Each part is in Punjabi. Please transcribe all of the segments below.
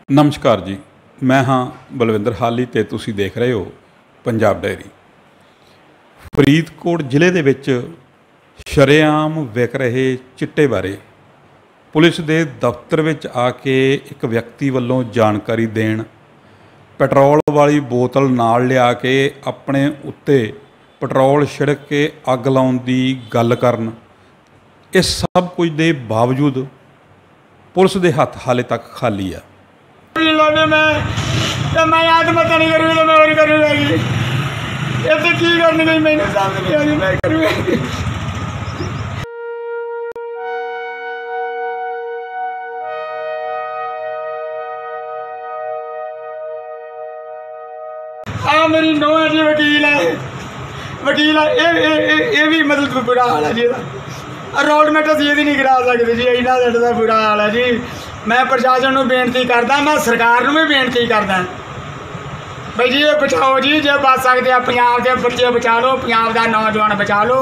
नमस्कार जी, मैं हाँ बलविंदर हाली ते तुसी देख रहे हो पंजाब डायरी। फरीदकोट ਜ਼ਿਲ੍ਹੇ ਦੇ ਵਿੱਚ ਸ਼ਰੇਆਮ ਵਿਕ ਰਹੇ ਚਿੱਟੇ ਬਾਰੇ ਪੁਲਿਸ ਦੇ ਦਫ਼ਤਰ ਵਿੱਚ ਆ ਕੇ ਇੱਕ ਵਿਅਕਤੀ ਵੱਲੋਂ ਜਾਣਕਾਰੀ ਦੇਣ, ਪੈਟਰੋਲ ਵਾਲੀ ਬੋਤਲ ਨਾਲ ਲਿਆ ਕੇ ਆਪਣੇ ਉੱਤੇ ਪੈਟਰੋਲ ਛਿੜਕ ਕੇ ਅੱਗ ਲਾਉਣ ਦੀ ਗੱਲ ਕਰਨ, ਇਸ ਸਭ ਕੁਝ ਦੇ ਬਾਵਜੂਦ ਪੁਲਿਸ ਦੇ ਹੱਥ ਹਾਲੇ ਤੱਕ ਖਾਲੀ ਆ। मैं आत्महत्या नहीं करूँगी तो मैं और करूँगा ये तो की करने गई मैंने सामने नहीं आई मैं करूँगा। हाँ मेरी नौ है जी वकील है ये भी मतलब बुरा हाल है जी। अलाटमेंट असीं ये नहीं करा सकते जी, इन्ना साਡਾ बुरा हाल है जी। मैं प्रशासन को बेनती करदा, मैं सरकार को भी बेनती करदा भाई जी ये बचाओ जी, जे बच सकते हैं पंजाब के बच्चे बचा लो, पंजाब का नौजवान बचा लो।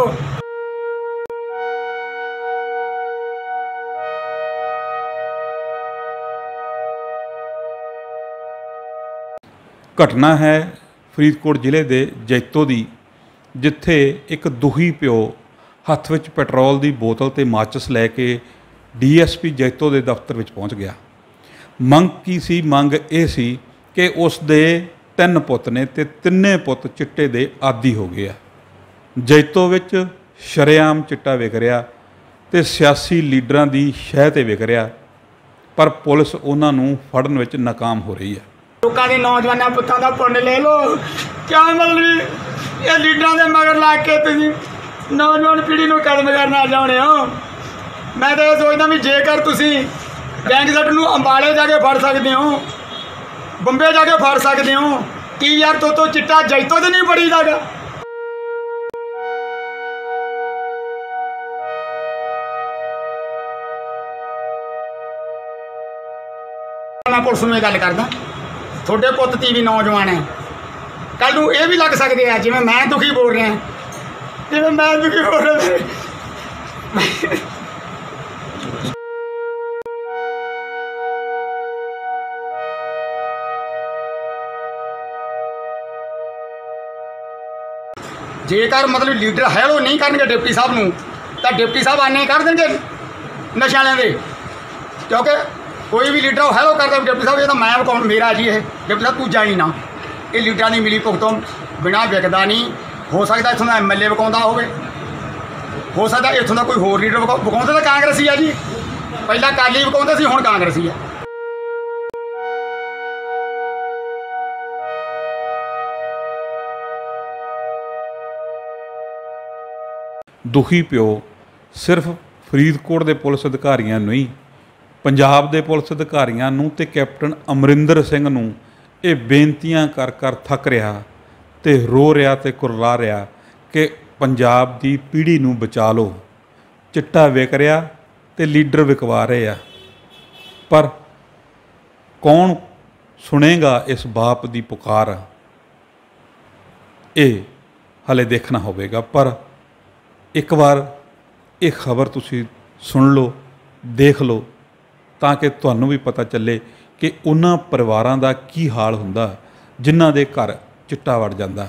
घटना है फरीदकोट ਜ਼ਿਲ੍ਹੇ ਦੇ ਜੈਤੋ ਦੀ, जिथे एक दुखी प्यो हत्थ विच पेट्रोल की बोतल ते माचिस लैके DSP जैतੋ के दफ्तर में पहुँच गया। मंग की सी? मंग ये सी कि उसके 3 पुत ने ते तिन्ने पुत चिट्टे दे आदी हो गए। जैतੋ विच शरेआम चिट्टा विक रहा ते सियासी लीडरां दी शह ते विक रहा, पर पुलिस उन्होंने फड़न विच नाकाम हो रही है। लोगों के नौजवानों पुत्तां दा पुण्य ले लो, क्या मतलब ये लीडरां दे मगर लग के तुसीं नौजवान पीढ़ी को कदम करना चाहुंदे हो। मैं तो यह सोचता भी जेकर तुसी गैंगस्टर नूं अंबाले जाके फड़ सकते हो, बंबे जाके फड़ सकते हो, कि यार तो चिट्टा जैतों तो नहीं बड़ी जाएगा। मैं पुलिस में गल करदा, थोड़े पुत धी भी नौजवान है, कल नूं ये भी लग सकते हैं जिवें मैं दुखी बोल रहा, जिवें मैं दुखी बोल रहा। जेकर मतलब लीडर है वो नहीं करनगे डिप्टी साहब नूं, तो डिप्टी साहब आने कर देंगे नशे वाले दे, क्योंकि कोई भी लीडर है वो करता डिप्टी साहब ये तो मैं कौन मेरा जी है डिप्टी साहब तू जाई ना। ये लीडर की मिली भुगतों बिना विकदा नहीं हो सकता। इतों का MLA विकाउंदा हो सकता इतों का कोई होर लीडर विकाउंदा तो कांग्रेसी है जी, पहला अकाली विकाउंदे सी हुण कांग्रेसी है। दुखी प्यो सिर्फ फरीदकोट के पुलिस अधिकारियों नहीं, पंजाब के पुलिस अधिकारियों नूं ते कैप्टन अमरिंदर सिंह नूं ये बेनतियां कर कर थक रहा ते रो रहा ते कुरला रहा कि पंजाब की पीढ़ी नूं बचा लो। चिट्टा विक रहा ते लीडर विकवा रहे आ, पर कौन सुनेगा इस बाप की पुकार, ये हले देखना होवेगा। पर एक बार ये खबर तुसी सुन लो, देख लो, ताकि तुहानू भी पता चले कि उन्हां परिवारां दा की हाल हुंदा जिन्हां दे घर चिट्टा वड़ जांदा।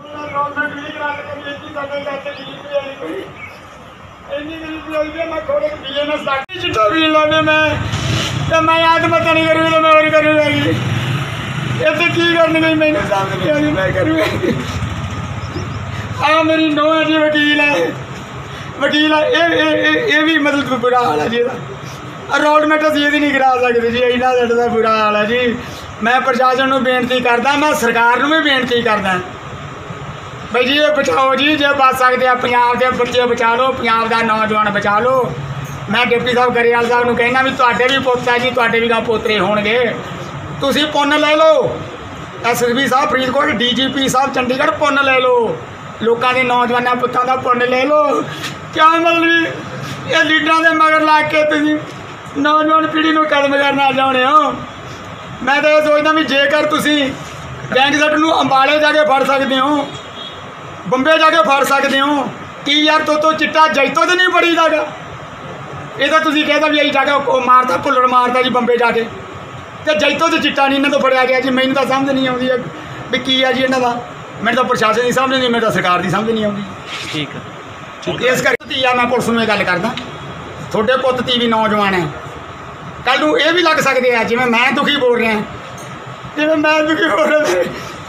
मैं आत्महत्या नहीं करूँगी तो मैं और करूँगा ये तो की करने गई मैंने सामने नहीं आई मैं करूँगा। हाँ मेरी नौ है जी वकील है ये भी मतलब बुरा हाल है जी। अलाटमेंट असीं ये नहीं करा सकते जी, इन्ना साਡਾ बुरा हाल है जी। मैं प्रशासन को बेनती करदा, मैं सरकार को भी बेनती करदा भाई जी ये बचाओ जी, जे बच सकते हैं पंजाब के बच्चे बचा लो, पंजाब का नौजवान बचा लो। मैं डिप्टी साहब गरेवाल साहब को कहना भी तुहाडे भी पुत्त है जी, तुहाडे भी पोतरे होणगे, तुसीं पुन्न ले लो। SSP साहब फरीदकोट, DGP साहब चंडीगढ़ पुन्न ले लो, लोगों के नौजवानों पुत्तां दा पुन्न ले लो। क्या मतलब ये लीडरां दे मगर लग के तुसीं नौजवान पीढ़ी को कदम करना चाहुंदे हो। मैं तो यह सोचता भी जेकर तुसीं गैंगस्टर नूं अंबाले जाके फड़ सकते हो, बंबे जाके फड़ सकते हो, कि यार तो चिट्टा जैतों तो नहीं बड़ी जाएगा। ये तो तुसीं कहदा भी यही जाके मारता भुल्लड़ मारता जी बंबे जाके, ਤੇ ਜੈਤੋ 'ਚ ਚਿੱਟਾ ਨਹੀਂ ਇਹਨਾਂ ਤੋਂ ਫੜਿਆ ਗਿਆ ਜੀ। ਮੈਨੂੰ ਤਾਂ ਸਮਝ ਨਹੀਂ ਆਉਂਦੀ ਹੈ ਵੀ ਕੀ ਹੈ ਜੀ ਇਹਨਾਂ ਦਾ। ਮੈਨੂੰ ਤਾਂ ਪ੍ਰਸ਼ਾਸਨ ਦੀ ਸਮਝ ਨਹੀਂ, ਮੈਨੂੰ ਤਾਂ ਸਰਕਾਰ ਦੀ ਸਮਝ ਨਹੀਂ ਆਉਂਦੀ। ਠੀਕ ਹੈ। ਇਸ ਕਰਕੇ ਧੀਆ ਮੈਂ ਪੁਲਿਸ ਨੂੰ ਇਹ ਗੱਲ ਕਰਦਾ, ਤੁਹਾਡੇ ਪੁੱਤ ਧੀ ਵੀ ਨੌਜਵਾਨ ਹੈ, ਕੱਲ੍ਹ ਨੂੰ ਇਹ ਵੀ ਲੱਗ ਸਕਦੇ ਆ ਜਿਵੇਂ ਮੈਂ ਦੁਖੀ ਬੋਲ ਰਿਹਾ, ਜਿਵੇਂ ਮੈਂ ਦੁਖੀ ਬੋਲ ਰਿਹਾ।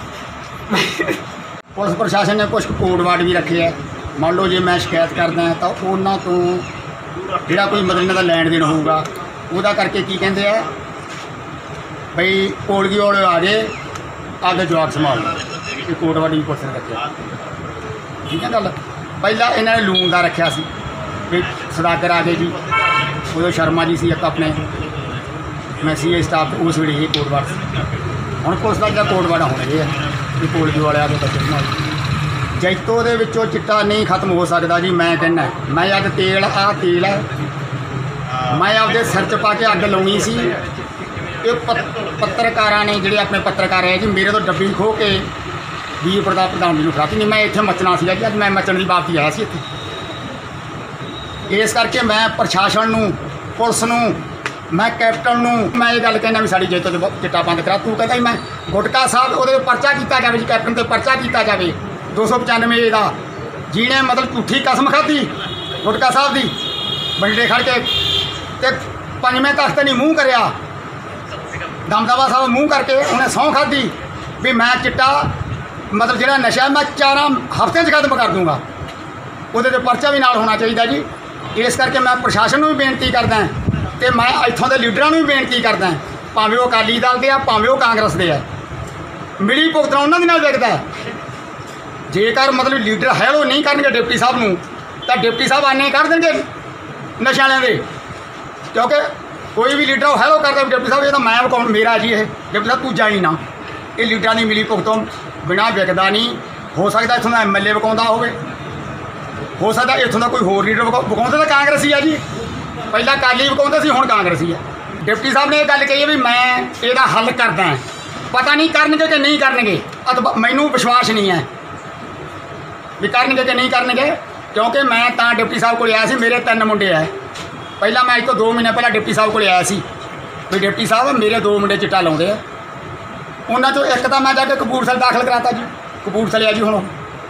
ਪੁਲਿਸ ਪ੍ਰਸ਼ਾਸਨ ਨੇ ਕੁਝ ਕੋਡ ਵਾਰਡ ਵੀ ਰੱਖੇ ਹੈ। ਮੰਨ ਲਓ ਜੇ ਮੈਂ ਸ਼ਿਕਾਇਤ ਕਰਦਾ ਤਾਂ ਉਹਨਾਂ ਤੋਂ ਜਿਹੜਾ ਕੋਈ ਮਤਲਬ ਇਹਨਾਂ ਦਾ ਲੈਣ ਦੇਣ ਹੋਊਗਾ ਉਹਦਾ ਕਰਕੇ ਕੀ ਕਹਿੰਦੇ ਆ ਬਈ ਕੋਲਗੀ ਵਾਲੇ ਆ ਗਏ ਆਪਦਾ ਜਵਾਬ ਸੰਭਾਲ ਲਓ। ਇਹ ਕੋਡ ਵਾਰਡ ਵੀ ਪੁਲਿਸ ਨੇ ਰੱਖਿਆ। ਠੀਕ ਹੈ ਗੱਲ। ਪਹਿਲਾਂ ਇਹਨਾਂ ਨੇ ਲੂਣ ਦਾ ਰੱਖਿਆ ਸੀ ਵੀ ਸਦਾਗਰ ਆ ਗਏ ਜੀ, ਉਦੋਂ ਸ਼ਰਮਾ ਜੀ ਸੀ ਇੱਕ ਆਪਣੇ, ਮੈਂ ਸੀ ਸਟਾਫ ਉਸ ਵੇਲੇ ਇਹ ਕੋਡ ਵਾਰਡ ਸੀ। ਹੁਣ ਪੁਲਿਸ ਦਾ ਜਿਹੜਾ ਕੋਡ ਵਾਰਡ ਹੁਣ ਇਹ ਹੈ ਵੀ ਕੋਲਗੀ ਵਾਲੇ ਆ ਕੇ ਬੱਚੇ ਸੰਭਾਲ। ਜੈਤੋ ਦੇ ਵਿੱਚੋਂ ਚਿੱਟਾ ਨਹੀਂ ਖਤਮ ਹੋ ਸਕਦਾ ਜੀ। ਮੈਂ ਕਹਿੰਦਾ ਮੈਂ ਅੱਜ ਤੇਲ ਤੇਲ ਹੈ, ਮੈਂ ਆਪਦੇ ਸਿਰ 'ਚ ਪਾ ਕੇ ਅੱਗ ਲਾਉਣੀ ਸੀ। ਇਹ ਪੱਤਰਕਾਰਾਂ ਨੇ ਜਿਹੜੇ ਆਪਣੇ ਪੱਤਰਕਾਰ ਹੈ ਜੀ ਮੇਰੇ ਤੋਂ ਡੱਬੀ ਖੋਹ ਕੇ ਵੀਰ ਪ੍ਰਤਾਪ ਪ੍ਰਧਾਨ ਜੀ ਨੂੰ ਫੜਾਤੀ। ਨਹੀਂ ਮੈਂ ਇੱਥੇ ਮੱਚਣਾ ਸੀਗਾ ਜੀ, ਅੱਜ ਮੈਂ ਮੱਚਣ ਦੀ ਬਾਤ ਹੀ ਆਇਆ ਸੀ ਇੱਥੇ। ਇਸ ਕਰਕੇ ਮੈਂ ਪ੍ਰਸ਼ਾਸਨ ਨੂੰ, ਪੁਲਿਸ ਨੂੰ, ਮੈਂ ਕੈਪਟਨ ਨੂੰ ਮੈਂ ਇਹ ਗੱਲ ਕਹਿੰਦਾ ਵੀ ਸਾਡੀ ਜੈਤੋ 'ਚ ਚਿੱਟਾ ਬੰਦ ਕਰਾ। ਤੂੰ ਕਹਿੰਦਾ ਮੈਂ ਗੁਟਕਾ ਸਾਹਿਬ ਉਹਦੇ ਪਰਚਾ ਕੀਤਾ ਜਾਵੇ ਜੀ, ਕੈਪਟਨ 'ਤੇ ਪਰਚਾ ਕੀਤਾ ਜਾਵੇ 295 ਦਾ, ਜਿਹਨੇ ਮਤਲਬ ਝੂਠੀ ਕਸਮ ਖਾਧੀ ਗੁਟਕਾ ਸਾਹਿਬ ਦੀ ਬੰਡੇ ਖੜ ਕੇ ਤੇ ਪੰਜਵੇਂ ਤਖਤ ਨਹੀਂ ਮੂੰਹ ਕਰਿਆ। ਦਮਦਮਾ ਸਾਹਿਬ ਮੂੰਹ ਕਰਕੇ ਉਹਨੇ ਸਹੁੰ ਖਾਧੀ ਵੀ ਮੈਂ ਚਿੱਟਾ ਮਤਲਬ ਜਿਹੜਾ ਨਸ਼ਾ ਮੈਂ 4 ਹਫ਼ਤਿਆਂ 'ਚ ਖਤਮ ਕਰ ਦੂੰਗਾ। ਉਹਦੇ 'ਤੇ ਪਰਚਾ ਵੀ ਨਾਲ ਹੋਣਾ ਚਾਹੀਦਾ ਜੀ। ਇਸ ਕਰਕੇ ਮੈਂ ਪ੍ਰਸ਼ਾਸਨ ਨੂੰ ਵੀ ਬੇਨਤੀ ਕਰਦਾ ਤੇ ਮੈਂ ਇੱਥੋਂ ਦੇ ਲੀਡਰਾਂ ਨੂੰ ਵੀ ਬੇਨਤੀ ਕਰਦਾ, ਭਾਵੇਂ ਉਹ ਅਕਾਲੀ ਦਲ ਦੇ ਆ ਭਾਵੇਂ ਉਹ ਕਾਂਗਰਸ ਦੇ ਆ, ਮਿਲੀ ਭੁਗਤਣਾ ਉਹਨਾਂ ਦੇ ਨਾਲ ਵਿਕਦਾ। ਜੇਕਰ ਮਤਲਬ ਲੀਡਰ ਹੈ ਉਹ ਨਹੀਂ ਕਰਨਗੇ ਡਿਪਟੀ ਸਾਹਿਬ ਨੂੰ ਤਾਂ ਡਿਪਟੀ ਸਾਹਿਬ ਆਨੇ ਕਰ ਦੇਣਗੇ ਨਸ਼ੇ ਵਾਲਿਆਂ ਦੇ, ਕਿਉਂਕਿ ਕੋਈ ਵੀ ਲੀਡਰ ਉਹ ਹੈਲੋ ਕਰਦਾ ਡਿਪਟੀ ਸਾਹਿਬ ਇਹ ਤਾਂ ਮੈਂ ਵਿਕਾਉਣ ਮੇਰਾ ਜੀ, ਇਹ ਡਿਪਟੀ ਸਾਹਿਬ ਤੂੰ ਜਾਈ ਨਾ। ਇਹ ਲੀਡਰਾਂ ਦੀ ਮਿਲੀ ਭੁਗਤੋਂ ਬਿਨਾਂ ਵਿਕਦਾ ਨਹੀਂ। ਹੋ ਸਕਦਾ ਇੱਥੋਂ ਦਾ MLA ਵਿਕਾਉਂਦਾ ਹੋਵੇ, ਹੋ ਸਕਦਾ ਇੱਥੋਂ ਦਾ ਕੋਈ ਹੋਰ ਲੀਡਰ ਵਿਕਾਉਂਦਾ ਤਾਂ ਕਾਂਗਰਸੀ ਆ ਜੀ। ਪਹਿਲਾਂ ਅਕਾਲੀ ਵਿਕਾਉਂਦੇ ਸੀ, ਹੁਣ ਕਾਂਗਰਸੀ ਆ। ਡਿਪਟੀ ਸਾਹਿਬ ਨੇ ਇਹ ਗੱਲ ਕਹੀ ਹੈ ਵੀ ਮੈਂ ਇਹਦਾ ਹੱਲ ਕਰਦਾ, ਪਤਾ ਨਹੀਂ ਕਰਨਗੇ ਕਿ ਨਹੀਂ ਕਰਨਗੇ। ਮੈਨੂੰ ਵਿਸ਼ਵਾਸ ਨਹੀਂ ਹੈ ਵੀ ਕਰਨਗੇ ਕਿ ਨਹੀਂ ਕਰਨਗੇ, ਕਿਉਂਕਿ ਮੈਂ ਤਾਂ ਡਿਪਟੀ ਸਾਹਿਬ ਕੋਲ ਆਇਆ ਸੀ। ਮੇਰੇ 3 ਮੁੰਡੇ ਆ। ਪਹਿਲਾਂ ਮੈਂ ਅੱਜ ਤੋਂ 2 ਮਹੀਨੇ ਪਹਿਲਾਂ ਡਿਪਟੀ ਸਾਹਿਬ ਕੋਲ ਆਇਆ ਸੀ ਵੀ ਡਿਪਟੀ ਸਾਹਿਬ ਮੇਰੇ 2 ਮੁੰਡੇ ਚਿੱਟਾ ਲਾਉਂਦੇ ਆ। ਉਹਨਾਂ 'ਚੋਂ ਇੱਕ ਤਾਂ ਮੈਂ ਜਾ ਕੇ ਕਪੂਰਥਲੇ ਦਾਖਲ ਕਰਾਤਾ ਜੀ, ਕਪੂਰਥਲੇ ਆ ਜੀ। ਹੁਣ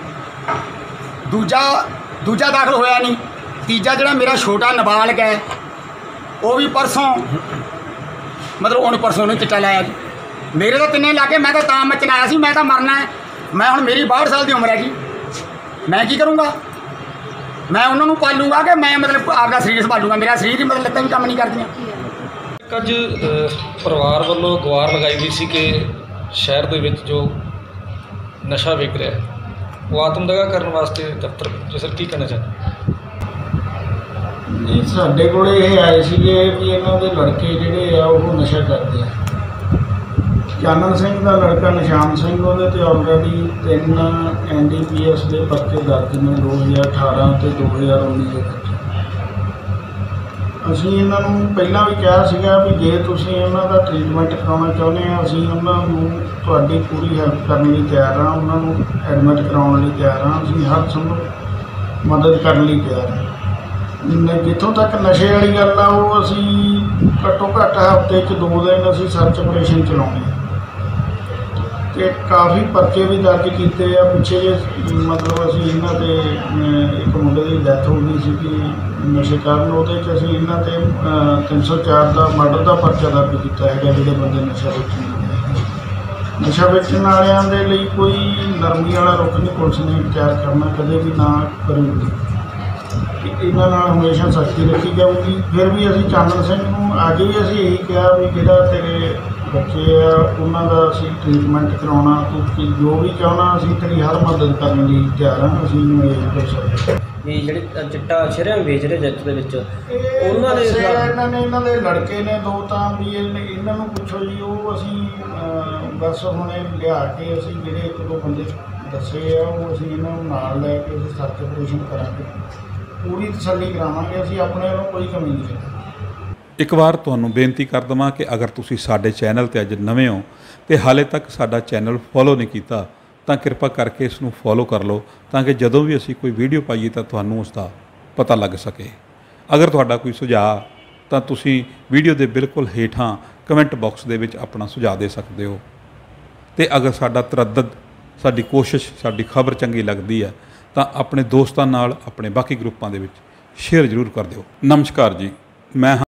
ਦੂਜਾ ਦਾਖਲ ਹੋਇਆ ਨਹੀਂ। ਤੀਜਾ ਜਿਹੜਾ ਮੇਰਾ ਛੋਟਾ ਨਾਬਾਲਗ ਹੈ ਉਹ ਵੀ ਪਰਸੋਂ ਮਤਲਬ ਉਹਨੇ ਪਰਸੋਂ ਨੂੰ ਚਿੱਟਾ ਲਾਇਆ ਜੀ। ਮੇਰੇ ਤਾਂ 3 ਲਾਗੇ ਮੈਂ ਤਾਂ ਮਚਣ ਆਇਆ ਸੀ, ਮੈਂ ਤਾਂ ਮਰਨਾ ਹੈ। ਮੈਂ ਹੁਣ ਮੇਰੀ 62 ਸਾਲ ਦੀ ਉਮਰ ਹੈ ਜੀ, ਮੈਂ ਕੀ ਕਰੂੰਗਾ? ਮੈਂ ਉਹਨਾਂ ਨੂੰ ਪਾਲੂੰਗਾ ਕਿ ਮੈਂ ਮਤਲਬ ਆਪਦਾ ਸਰੀਰ ਸੰਭਾਲੂੰਗਾ? ਮੇਰਾ ਸਰੀਰ ਹੀ ਮਤਲਬ ਲੱਤਾਂ ਵੀ ਕੰਮ ਨਹੀਂ ਕਰਦੀਆਂ। ਅੱਜ ਪਰਿਵਾਰ ਵੱਲੋਂ ਗੁਹਾਰ ਲਗਾਈ ਗਈ ਸੀ ਕਿ ਸ਼ਹਿਰ ਦੇ ਵਿੱਚ ਜੋ ਨਸ਼ਾ ਵਿਕ ਰਿਹਾ ਹੈ ਉਹ ਆਤਮਦਗਾ ਕਰਨ ਵਾਸਤੇ ਦਫ਼ਤਰ ਜੋ ਸਰ ਕੀ ਕਹਿਣਾ ਚਾਹੁੰਦੇ? ਜੀ ਸਾਡੇ ਕੋਲ ਇਹ ਆਏ ਸੀਗੇ ਵੀ ਇਹਨਾਂ ਦੇ ਲੜਕੇ ਜਿਹੜੇ ਆ ਉਹ ਨਸ਼ਾ ਕਰਦੇ ਆ। ਚਾਨਣ ਸਿੰਘ ਦਾ ਲੜਕਾ ਨਿਸ਼ਾਨ ਸਿੰਘ, ਉਹਦੇ 'ਤੇ ਆਲਰੇਡੀ 3 NDPS ਦੇ ਪਰਚੇ ਦਰਜ ਨੇ 2018 ਤੇ 2019 ਦੇ ਵਿੱਚ। ਅਸੀਂ ਇਹਨਾਂ ਨੂੰ ਪਹਿਲਾਂ ਵੀ ਕਿਹਾ ਸੀਗਾ ਵੀ ਜੇ ਤੁਸੀਂ ਇਹਨਾਂ ਦਾ ਟ੍ਰੀਟਮੈਂਟ ਕਰਾਉਣਾ ਚਾਹੁੰਦੇ ਆ ਅਸੀਂ ਉਹਨਾਂ ਨੂੰ ਤੁਹਾਡੀ ਪੂਰੀ ਹੈਲਪ ਕਰਨ ਲਈ ਤਿਆਰ ਹਾਂ, ਉਹਨਾਂ ਨੂੰ ਐਡਮਿਟ ਕਰਾਉਣ ਲਈ ਤਿਆਰ ਹਾਂ, ਅਸੀਂ ਹਰ ਸੰਭਵ ਮਦਦ ਕਰਨ ਲਈ ਤਿਆਰ ਹਾਂ। ਜਿੱਥੋਂ ਤੱਕ ਨਸ਼ੇ ਵਾਲੀ ਗੱਲ ਆ ਉਹ ਅਸੀਂ ਘੱਟੋ ਘੱਟ ਹਫ਼ਤੇ 'ਚ 2 ਦਿਨ ਅਸੀਂ ਸਰਚ ਆਪਰੇਸ਼ਨ ਚਲਾਉਂਦੇ ਹਾਂ ਅਤੇ ਕਾਫੀ ਪਰਚੇ ਵੀ ਦਰਜ ਕੀਤੇ ਆ। ਪਿੱਛੇ ਜੇ ਮਤਲਬ ਅਸੀਂ ਇਹਨਾਂ 'ਤੇ ਇੱਕ ਮੁੰਡੇ ਦੀ ਡੈਥ ਹੋ ਗਈ ਸੀ ਕਿ ਨਸ਼ੇ ਕਾਰਨ, ਉਹਦੇ 'ਚ ਅਸੀਂ ਇਹਨਾਂ 'ਤੇ 304 ਦਾ ਮਰਡਰ ਦਾ ਪਰਚਾ ਦਰਜ ਕੀਤਾ ਹੈਗਾ ਜਿਹੜੇ ਬੰਦੇ ਨਸ਼ਾ ਵੇਚਣ ਵਾਲਿਆਂ ਦੇ ਲਈ ਕੋਈ ਨਰਮੀ ਵਾਲਾ ਰੁੱਖ ਨਹੀਂ ਪੁਲਿਸ ਨੇ ਤਿਆਰ ਕਰਨਾ, ਕਦੇ ਵੀ ਨਾ ਕਰੂਗੀ। ਇਹਨਾਂ ਨਾਲ ਹਮੇਸ਼ਾ ਸਖਤੀ ਰੱਖੀ ਜਾਊਗੀ। ਫਿਰ ਵੀ ਅਸੀਂ ਚਾਨਣ ਸਿੰਘ ਨੂੰ ਅੱਜ ਵੀ ਅਸੀਂ ਇਹੀ ਕਿਹਾ ਵੀ ਜਿਹੜਾ ਤੇਰੇ ਬੱਚੇ ਆ ਉਹਨਾਂ ਦਾ ਅਸੀਂ ਟ੍ਰੀਟਮੈਂਟ ਕਰਾਉਣਾ, ਤੂੰ ਜੋ ਵੀ ਚਾਹੁੰਦਾ ਅਸੀਂ ਤੇਰੀ ਹਰ ਮਦਦ ਕਰਨ ਲਈ ਤਿਆਰ ਹਾਂ। ਅਸੀਂ ਇਹਨੂੰ ਇਹ ਕਰ ਸਕਦੇ ਵੀ ਜਿਹੜੇ ਚਿੱਟਾ ਸ਼ਹਿਰਾਂ ਵੇਚ ਰਹੇ ਜੱਜ ਦੇ ਵਿੱਚ ਉਹਨਾਂ ਨੇ ਇਹਨਾਂ ਦੇ ਲੜਕੇ ਨੇ 2 ਤਾਂ ਵੀ ਇਹਨਾਂ ਨੂੰ ਪੁੱਛੋ ਜੀ। ਉਹ ਅਸੀਂ ਬਸ ਹੁਣੇ ਲਿਆ ਕੇ ਅਸੀਂ ਜਿਹੜੇ 1-2 ਬੰਦੇ ਦੱਸੇ ਆ ਉਹ ਅਸੀਂ ਇਹਨਾਂ ਨੂੰ ਨਾਲ ਲੈ ਕੇ ਅਸੀਂ ਸਰਚ ਆਪਰੇਸ਼ਨ ਕਰਾਂਗੇ, ਪੂਰੀ ਤਸੱਲੀ ਕਰਾਵਾਂਗੇ। ਅਸੀਂ ਆਪਣੇ ਵੱਲੋਂ ਕੋਈ ਕਮੀ ਨਹੀਂ ਰੱਖਾਂਗੇ। ਇੱਕ ਵਾਰ ਤੁਹਾਨੂੰ ਬੇਨਤੀ ਕਰ ਦੇਵਾਂ ਕਿ ਅਗਰ ਤੁਸੀਂ ਸਾਡੇ ਚੈਨਲ ਤੇ ਅੱਜ ਨਵੇਂ ਹੋ ਤੇ ਹਾਲੇ ਤੱਕ ਸਾਡਾ ਚੈਨਲ ਫੋਲੋ ਨਹੀਂ ਕੀਤਾ ਤਾਂ ਕਿਰਪਾ ਕਰਕੇ ਇਸ ਨੂੰ ਫੋਲੋ ਕਰ ਲਓ ਤਾਂ ਕਿ ਜਦੋਂ ਵੀ ਅਸੀਂ ਕੋਈ ਵੀਡੀਓ ਪਾਈਏ ਤਾਂ ਤੁਹਾਨੂੰ ਉਸ ਦਾ ਪਤਾ ਲੱਗ ਸਕੇ। ਅਗਰ ਤੁਹਾਡਾ ਕੋਈ ਸੁਝਾਅ ਤਾਂ ਤੁਸੀਂ ਵੀਡੀਓ ਦੇ ਬਿਲਕੁਲ ਹੇਠਾਂ ਕਮੈਂਟ ਬਾਕਸ ਦੇ ਵਿੱਚ ਆਪਣਾ ਸੁਝਾਅ ਦੇ ਸਕਦੇ ਹੋ। ਤੇ ਅਗਰ ਸਾਡਾ ਤਰੱਦਦ, ਸਾਡੀ ਕੋਸ਼ਿਸ਼, ਸਾਡੀ ਖਬਰ ਚੰਗੀ ਲੱਗਦੀ ਹੈ ਤਾਂ ਆਪਣੇ ਦੋਸਤਾਂ ਨਾਲ, ਆਪਣੇ ਬਾਕੀ ਗਰੁੱਪਾਂ ਦੇ ਵਿੱਚ ਸ਼ੇਅਰ ਜ਼ਰੂਰ ਕਰ ਦਿਓ। ਨਮਸਕਾਰ ਜੀ, ਮੈਂ